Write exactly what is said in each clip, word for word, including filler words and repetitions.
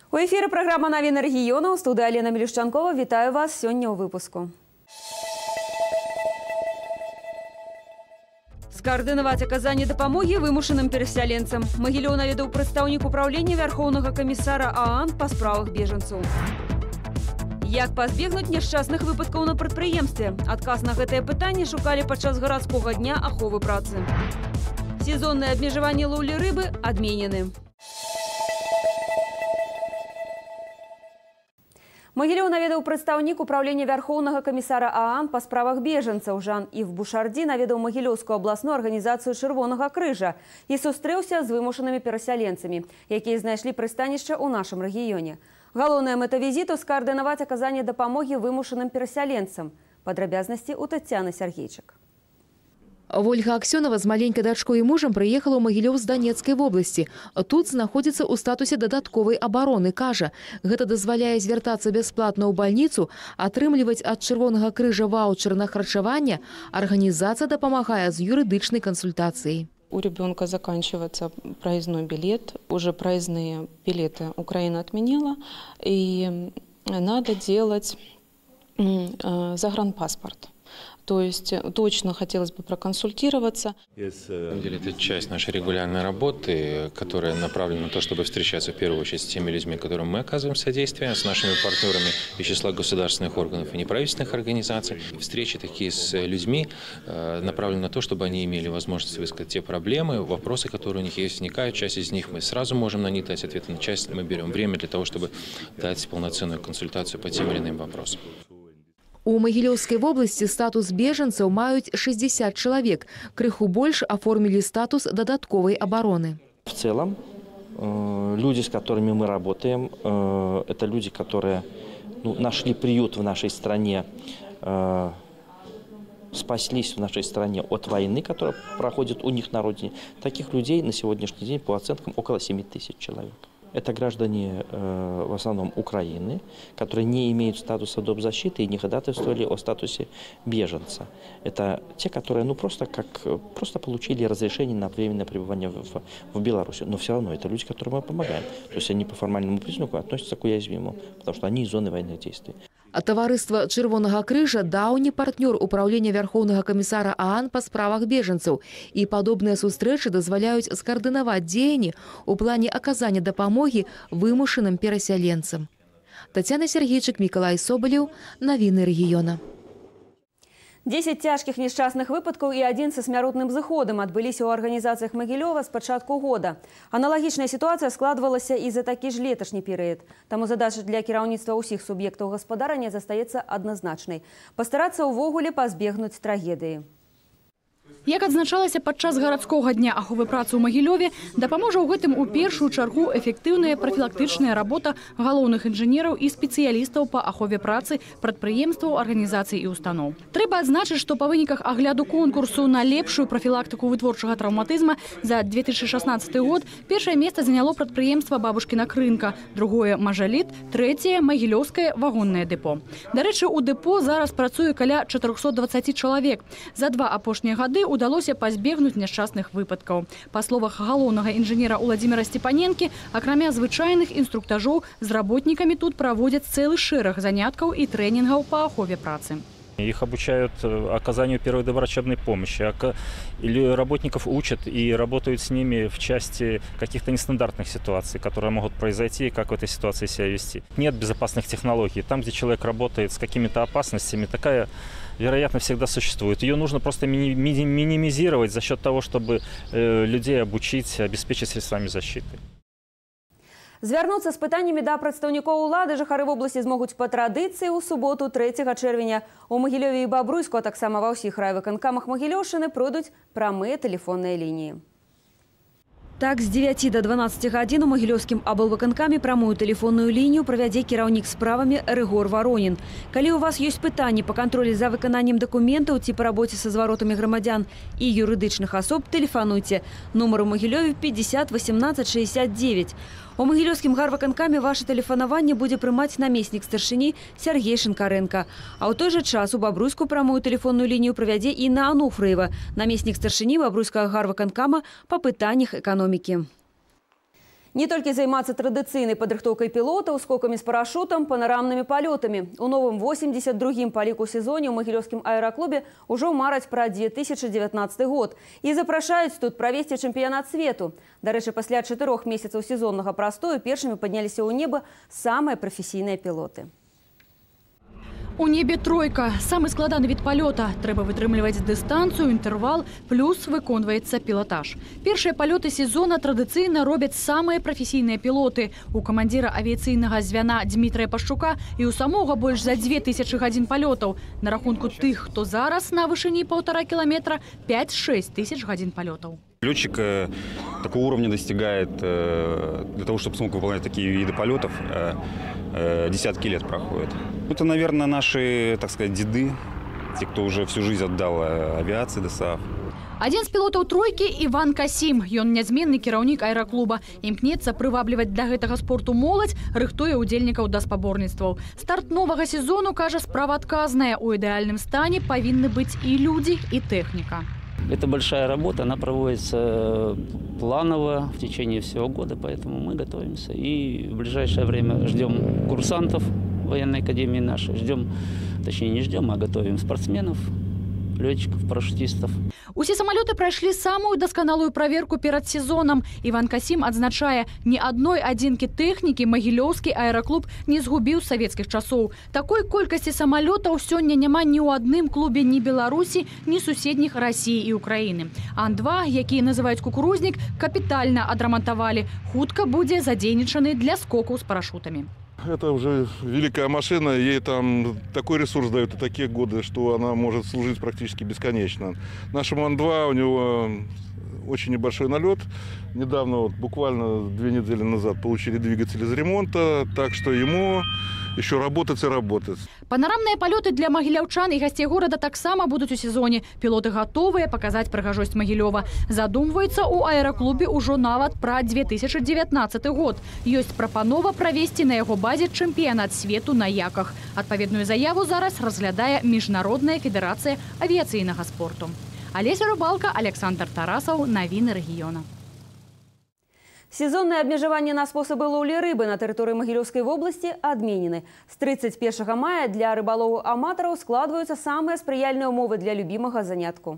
У эфіры праграма «Навіны рэгіёнаў», студыя Алена Мелюшчанкова. Вітаю вас сёння ў выпуску. Скаардынаваць аказанне дапамогі вымушаным перасяленцам. Магілёў наведаў прадстаўнік управлення Вярхоўнага камісара ААН па справах бежанцаў. Як пазбегнуць няшчасных выпадкаў на прадпрыемстве? Адказ на гэтае пытанне шукалі падчас гарадскога дня аховы працы. Сезоннае абмежаванне лоўлі рыбы адменены. Магілёў наведаў прадстаўнік управлення Вярхоўнага камісара ААН па справах бежанцаў. Жан-Ів Бушарді наведаў Магілёўскую абласную арганізацыю Чырвонага крыжа і сустрэўся з вымушанымі перасяленцамі, якія знайшлі прыстанішча ў нашым рэгіёне. Галоўная мэта візіту – скаардынаваць аказанне дапамогі вымушаным перасяленцам. Падрабязнасці ў Таццяны Сяргейчык. Ольга Аксёнова з маленькай дачкой і мужам прыехала ў Магілёў з Данецкай вобласці. Тут знаходзіцца ў статусе дадатковай абароны. Кажа, гэта дазваляе звяртацца бясплатна ў бальніцу, атрымліваць ад Чырвонага крыжа ваучер на харчаванне. Арганізацыя дапамагае з юрыдычнай кансультацыяй. У ребенка заканчивается проездной билет. Уже проездные билеты Украина отменила. И надо делать загранпаспорт. То есть точно хотелось бы проконсультироваться. Это часть нашей регулярной работы, которая направлена на то, чтобы встречаться в первую очередь с теми людьми, которым мы оказываем содействие, с нашими партнерами из числа государственных органов и неправительственных организаций. Встречи такие с людьми направлены на то, чтобы они имели возможность высказать те проблемы, вопросы, которые у них есть, возникают. Часть из них мы сразу можем на них дать ответы, на часть мы берем время для того, чтобы дать полноценную консультацию по тем или иным вопросам. У Магілёўскай вобласці статус бежанцаў маюць шестьдесят человек. Крыху больше оформили статус додатковой обороны. В целом, люди, с которыми мы работаем, это люди, которые ну, нашли приют в нашей стране, спаслись в нашей стране от войны, которая проходит у них на родине. Таких людей на сегодняшний день по оценкам около семи тысяч человек. Это граждане э, в основном Украины, которые не имеют статуса доп. Защиты и не ходатайствовали о статусе беженца. Это те, которые ну, просто, как, просто получили разрешение на временное пребывание в, в, в Беларуси. Но все равно это люди, которым мы помогаем. То есть они по формальному признаку относятся к уязвимому, потому что они из зоны военных действий. А таварыства Чырвонага крыжа даўні партнёр управлення Вярхоўнага камісара ААН па справах бежанцаў. І падобныя сустрэчы дазваляюць скаардынаваць дзеянні ў плане аказання дапамогі вымушаным перасяленцам. Таццяна Сяргейчык, Мікалай Собалеў, Навіны рэгіёна. десять цяжкіх несчастных выпадкаў і адзін са смяротным зыходам адбыліся ў арганізацыях Магілёва з пачатку года. Аналагічная сітуацыя складвалася і за такі ж леташні перыяд. Таму задача для кіраўніцтва ўсіх суб'ектаў гаспадарання застаецца адназначнай. Пастарацца ўвогуле пазбегнуць трагедыі. Як адзначалася падчас гарадскога дня аховы працы ў Магілёве, дапаможа ў гэтым у першую чаргу эфектыўная прафілактычная работа галоўных інжынераў і спецыялістаў па ахове працы прадпрыемстваў, арганізацый і устаноў. Трэба адзначыць, што па выніках агляду конкурсу на лепшую прафілактыку вытворчага траўматызма за две тысячи шаснаццаты год першае месца заняло прадпрыемства Бабушкіна крынка, другое Мажаліт, трэцяе Магілёўскае вагоннае дэпо. Дарэчы, у дэпо зараз працуе каля чатырохсот дваццаці чалавек. За два апошнія гады удалося пазбегнуць няшчасных выпадкаў. Па словах галоўнага інжынера Уладзіміра Степаненкі, акрамя звычайных інструктажоў, з работнікамі тут праводзяць цэлы шэраг заняткаў і трэнінгаў па ахове працы. Их обучают оказанию первой доврачебной помощи. Или работников учат и работают с ними в части каких-то нестандартных ситуаций, которые могут произойти, и как в этой ситуации себя вести. Нет безопасных технологий. Там, где человек работает с какими-то опасностями, такая вероятно всегда существует. Ее нужно просто мини минимизировать за счет того, чтобы э, людей обучить, обеспечить средствами защиты. Звярнуцца з пытаннямі да прадстаўнікоў улады жыхары вобласці змогуць па традыцыі ў суботу трэцяга чэрвеня. У Магілёве і Бабруйску, а таксама ва ўсіх райвыканкамах Магілёўшчыны пройдуць прамыя тэлефонныя лініі. Так, з дзевяці да дванаццаці гадзін у Магілёўскім аблвыканкаме прамую тэлефонную лінію правядзе кіраўнік справамі Рыгор Варонін. Калі у вас ёсць пытанні па кантролі за выкананнем дакументаў ці па рабоце са зваротамі грамадзян і юрыдычных асоб, тэлефануйце. Нумар у Магілёве пятьдесят восемнадцать шестьдесят девять. У Магілёўскім гарвыканкаме ваше тэлефанаванне будзе прымаць намеснік старшыні Сяргей Шинкаренко. А ў той жа час у Бабруйску прамую тэлефонную лінію правядзе Інна Ануфрыева, намеснік старшыні Бабруйскага гарвыканкама па пытаннях эканомікі. Не толькі займацца традыцыйнай падрыхтоўкай пілотаў, скокамі з парашутам, панарамнымі палётамі. У новым восемьдесят другім па ліку сезоне ў магілёўскім аэраклубе ўжо мараць пра две тысячи девятнадцатый год. І запрашаюць тут правесці чэмпіянат свету. Дарэчы, пасля чатырох месяцаў сезоннага прастою першымі падняліся ў неба самыя прафесійныя пілоты. У небе тройка. Самы складаны від палёта. Трэба вытрымліваць дыстанцыю, інтэрвал, плюс выконваецца пілатаж. Першыя палёты сезона традыцыйна робяць самыя прафесійныя пілоты. У камандзіра авіяцыйнага звяна Дмітрая Пашчука і у самога больш за две тысячи гадзін палётаў. На рахунку тых, хто зараз на вышыні полтора километра, пять-шесть тысяч гадзін палётаў. Летчик э, такого уровня достигает, э, для того, чтобы смог выполнять такие виды полетов, э, э, десятки лет проходят. Это, наверное, наши, так сказать, деды, те, кто уже всю жизнь отдал э, авиации, ДСАФ. Один з пілотаў тройкі Іван Касім. Ён нязменны кіраўнік аэраклуба. Імкнецца прывабліваць да гэтага спорту моладзь, рыхтуе удзельнікаў да спаборніцтваў. Старт новага сезону, кажа, справа адказная. У ідэальным стане павінны быць і людзі, і тэхніка. Это большая работа, она проводится планово в течение всего года, поэтому мы готовимся. И в ближайшее время ждем курсантов военной академии нашей, ждем, точнее не ждем, а готовим спортсменов, летчиков, парашютистов. Усе самолеты прайшлі самую дасканалую праверку перад сезонам. Іван Касім адзначае, ні адной адзінкі тэхнікі магілёўскі аэраклуб не згубіў з савецкіх часоў. Такой колькасці самалётаў сёння няма ні ў адным клубе ні Беларусі, ні суседніх Расіі і Украіны. Ан два, які называюць кукурузнік, капітальна адрамантавалі. Хутка будзе задзейнічаны для скокаў з парашутамі. Это уже великая машина, ей там такой ресурс дают и такие годы, что она может служить практически бесконечно. Нашему Ан два у него очень небольшой налет. Недавно, вот, буквально две недели назад, получили двигатель из ремонта, так что ему еще работать и работать. Панарамныя палёты для магіляўчан і гасцей горада таксама будуць у сезоне. Пілоты гатовыя паказаць прыгажосць Магілёва. Задумваецца ў аэраклубе ўжо нават пра две тысячи девятнадцаты год. Ёсць прапанова правесці на яго базе чэмпіянат свету на яках. Адпаведную заяву зараз разглядае Міжнародная федэрацыя авіяцыйнага спорту. Алеся Рыбалка, Александр Тарасаў, навіны рэгіёна. Сезонные абмежаванні на способы лоўлі рыбы на тэрыторыі Магілёўскай вобласці адменены. З тридцать первого мая для рыбаловаў-аматараў складваюцца самыя спрыяльныя ўмовы для любімага занятку.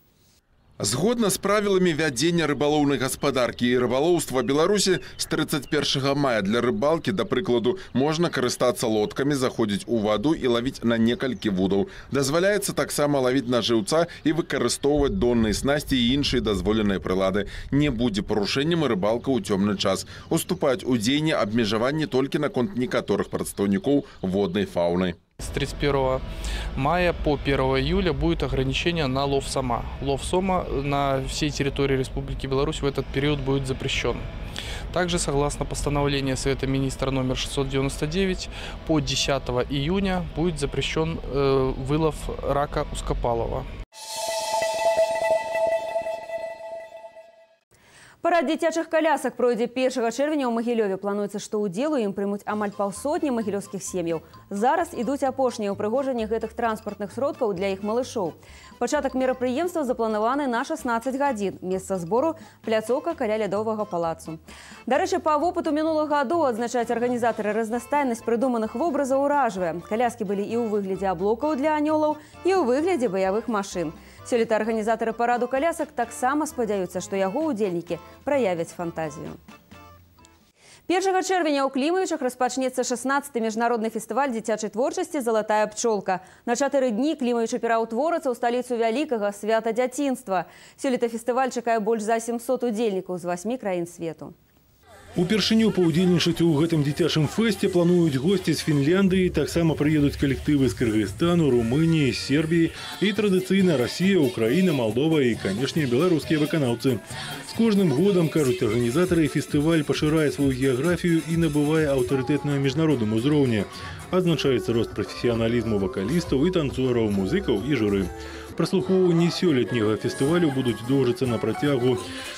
Згодна з правіламі вядзення рыбалоўнай гаспадаркі і рыбалоўства Беларусі, з тридцать первого мая для рыбалкі, да прыкладу, можна карыстацца лодкамі, заходзіць у ваду і лавіць на некалькі вудаў. Дазваляецца таксама лавіць на жыўца і выкарыстоўваць донныя снасці і іншыя дазволеныя прылады. Не будзе парушэннем і рыбалка ў цёмны час. Уступаюць у дзеянне абмежаванні толькі наконт некаторых прадстаўнікоў воднай фауны. С тридцать первого мая по первое июля будет ограничение на лов сома. Лов сома на всей территории Республики Беларусь в этот период будет запрещен. Также, согласно постановлению Совета министра номер шестьсот девяносто девять, по десятого июня будет запрещен э, вылов рака узкопалого. Парад дзіцячых калясак пройдзе першага чэрвеня ў Магілёве. Плануецца, што ўдзел у ім прымуць амаль паўсотні магілёўскіх сем'яў. Зараз ідуць апошнія ўпрыгожанні гэтых транспартных сродкаў для іх малышоў. Пачатак мерапрыемства запланаваны на шестнадцать гадзін. Месца збору – пляцоўка каля лядовага палацу. Дарэчы, па вопыту мінулага году адзначаюць арганізатары, разнастайнасць прыдуманых вобразаў уражвае. Каляскі былі і ў выглядзе аблокаў для анёлаў, і ў выглядзе баявых машын. Сёлета арганізатары параду калясак таксама спадзяюцца, што яго ўдзельнікі праявяць фантазію. першага чэрвеня ў Клімавічах распачнецца шестнадцаты міжнародны фестываль дзіцячай творчасці «Залатая пчолка». На чатыры дні Клімавічы пераўтворацца ў сталіцу вялікага свята дзяцінства. Сёлета фестываль чакае больш за семьсот удзельнікаў з васьмі краін свету. Упершыню паўдзельнічаць у гэтым дзіцячым фэсце плануюць госці з Фінляндыі, таксама прыедуць калектывы з Кыргызстану, Румыніі, Сербіі і традыцыйна Расія, Украіна, Малдова і, канешне, беларускія выканаўцы. З кожным годам, кажуць арганізатары, фестываль пашырае сваю геаграфію і набывае аўтарытэт на міжнародным узроўні. Адзначаецца рост прафесіяналізму вакалістаў і танцораў, музыкаў і журы. Праслухоўванні сёлетняга фестывалю будуць доўжыцца на працягу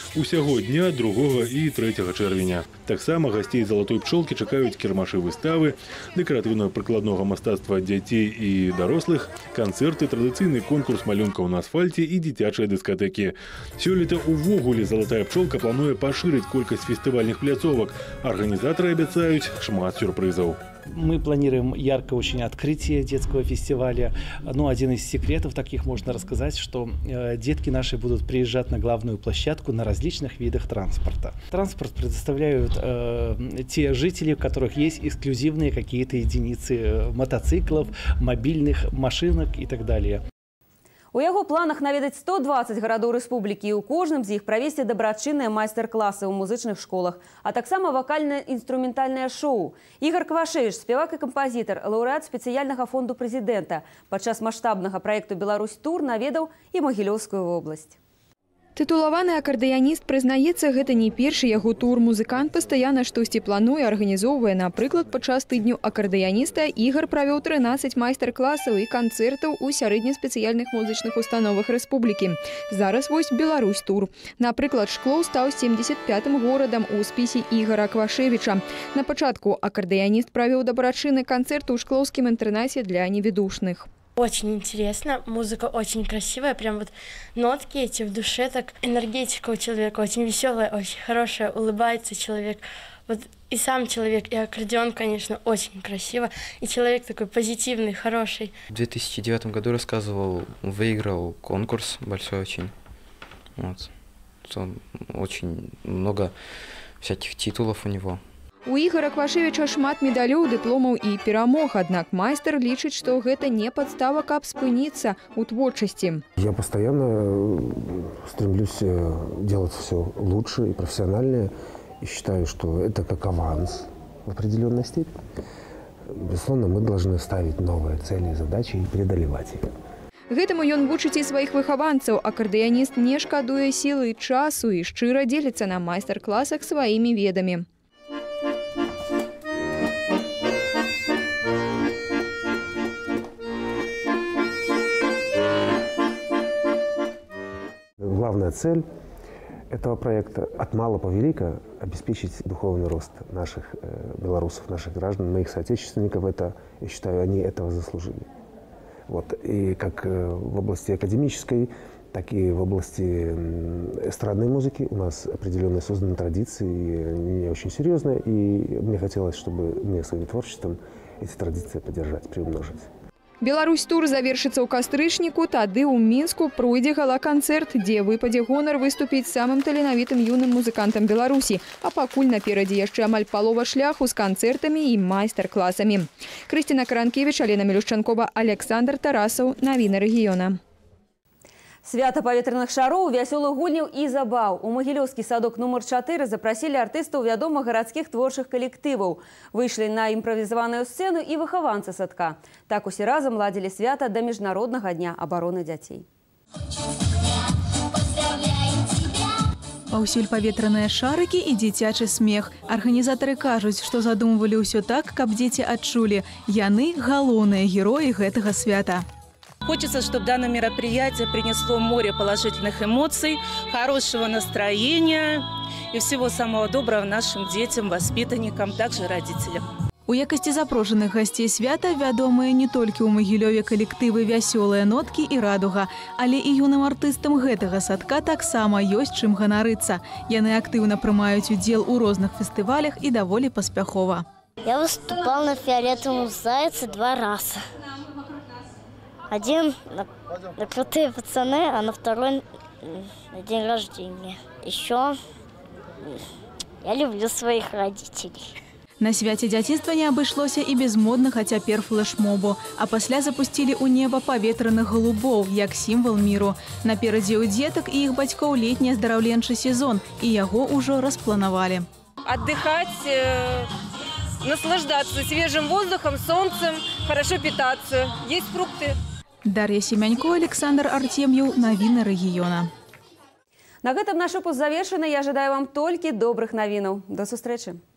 усяго дня другога і трэцяга чэрвеня. Таксама гасцей залатой пчолкі чакаюць кірмашы выставы, дэкаратыўна-прыкладнога мастацтва дзяцей і дарослых, канцэрты, традыцыйны конкурс малюнкаў на асфальце і дзіцячыя дыскатэкі. Сёлета увогуле залатая пчолка плануе пашырыць колькасць фестывальных пляцовак. Арганізатары абяцаюць шмат сюрпрызаў. Мы планируем яркое очень открытие детского фестиваля. Ну, один из секретов таких можно рассказать, что э, детки наши будут приезжать на главную площадку на различных видах транспорта. Транспорт предоставляют э, те жители, у которых есть эксклюзивные какие-то единицы э, мотоциклов, мобильных машинок и так далее. У яго планах наведаць сто дваццаць гарадоў рэспублікі і ў кожным з іх правесці дабрачынныя майстар-класы ў музычных школах, а таксама вакальна-інструментальнае шоу. Ігор Квашевіч, спевак і кампазітар, лаўрэат спецыяльнага фонду прэзідэнта. Падчас маштабнага праекту «Беларусь-тур» наведаў і Магілёўскую вобласць. Тытулаваны акардэяніст прызнаецца, гэта не першы яго тур. Музыкант пастаянна штосьці плануе, арганізоўвае. Напрыклад, падчас тыдню акардэяніста Ігар правёў трынаццаць майстар-класаў і канцэртаў у сярэдне-спецыяльных музычных установах рэспублікі. Зараз вось «Беларусь-тур». Напрыклад, Шклоў стаў семьдесят пятым горадам у спісе Ігора Квашевіча. На пачатку акардэяніст правёў дабрачынны канцэрт у шклоўскім інтэрнаце для невідушных. Очень интересно, музыка очень красивая, прям вот нотки эти в душе, так энергетика у человека очень веселая, очень хорошая, улыбается человек. Вот и сам человек, и аккордеон, конечно, очень красиво, и человек такой позитивный, хороший. В две тысячи девятом году рассказывал, выиграл конкурс большой очень, вот. Очень много всяких титулов у него. У Ігора Квашевіча шмат медалёў, дыпломаў і перамог, аднак майстар лічыць, што гэта не падстава, каб спыніцца ў творчасці. Я постоянно стремлюсь делать все лучше и профессиональнее, и считаю, что это как аванс в определенной степени. Безусловно, мы должны ставить новые цели и задачи и преодолевать их. Гэтаму ён вучыць і сваіх выхаванцаў. Акардэяніст не шкадуе сілы і часу і шчыра дзеліцца на майстар-класах сваімі ведамі. Главная цель этого проекта от мала по велико обеспечить духовный рост наших э, белорусов, наших граждан, моих соотечественников. Это, я считаю, они этого заслужили. Вот. И как э, в области академической, так и в области э, эстрадной музыки у нас определенные созданы традиции, они очень серьезные, и мне хотелось, чтобы мне своим творчеством эти традиции поддержать, приумножить. «Беларусь-тур» завершыцца ў кастрычніку, тады ў Мінску пройдзе гала-канцэрт, дзе выпадзе гонар выступіць самым таленавітым юным музыкантам Беларусі. А пакуль наперадзе яшчэ амаль палова шляху з канцэртамі і майстар-класамі. Крысціна Каранкевіч, Алена Мелюшчанкова, Александр Тарасаў. Навіны рэгіёна. Свята паветраных шароў, вясёлых гульняў і забаў. У Магілёўскі садок нумар чатыры запрасілі артыстаў вядомых гарадскіх творчых калектываў. Выйшлі на імправізаваную сцэну і выхаванцы садка. Так усе разам ладзілі свята да Міжнароднага дня абароны дзяцей. Паўсюль паветраныя шарыкі і дзіцячы смех. Арганізатары кажуць, што задумвалі ўсё так, каб дзеці адчулі. Яны галоўныя героі гэтага свята. Хочется, чтобы данное мероприятие принесло море положительных эмоций, хорошего настроения и всего самого доброго нашим детям, воспитанникам, также родителям. У якасці запрошаных гасцей свята вядомыя не толькі ў Магілёве калектывы «Вясёлыя ноткі» і «Радуга», але і юным артыстам гэтага садка таксама ёсць чым ганарыцца. Яны актыўна прымаюць удзел у розных фестывалях і даволі паспяхова. Я выступал на «Фиолетовом зайце» два раза. Один на, на «Крутые пацаны», а на второй на день рождения. Еще я люблю своих родителей. На свяце дзяцінства не абышлося і без моднага цяпер флэшмобу, а пасля запусцілі ў неба паветраных голубоў, як сімвал міру. Наперадзе ў дзетак і іх бацькоў летні аздараўленчы сезон, і яго ўжо распланавалі. Отдыхать, э, наслаждаться свежим воздухом, солнцем, хорошо питаться, есть фрукты. Дар'я Семянько, Александр Артемьев. Навіны рэгіёна. На гэтым наш выпуск завершаны. Я жадаю вам толькі добрых навінаў. До сустрэчы.